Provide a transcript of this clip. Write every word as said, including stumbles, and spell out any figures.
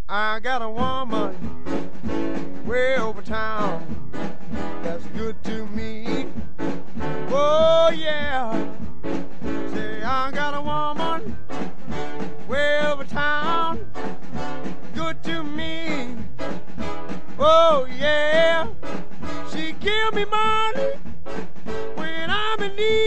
I got a woman way over town that's good to me. Oh yeah, say I got a woman way over town, good to me. Oh yeah, she give me money when I'm in need.